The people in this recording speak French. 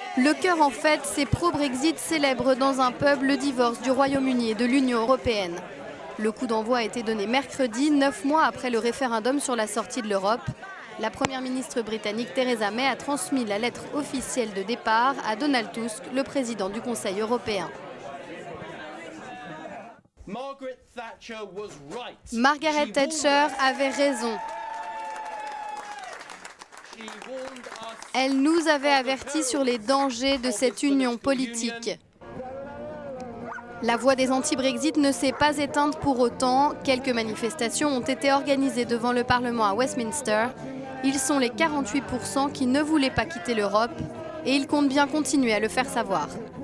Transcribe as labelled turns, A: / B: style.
A: Le cœur en fête, ces pro-Brexit célèbrent dans un pub le divorce du Royaume-Uni et de l'Union européenne. Le coup d'envoi a été donné mercredi, 9 mois après le référendum sur la sortie de l'Europe. La première ministre britannique Theresa May a transmis la lettre officielle de départ à Donald Tusk, le président du Conseil européen. Margaret Thatcher avait raison. Elle nous avait avertis sur les dangers de cette union politique. La voix des anti-Brexit ne s'est pas éteinte pour autant. Quelques manifestations ont été organisées devant le Parlement à Westminster. Ils sont les 48% qui ne voulaient pas quitter l'Europe et ils comptent bien continuer à le faire savoir.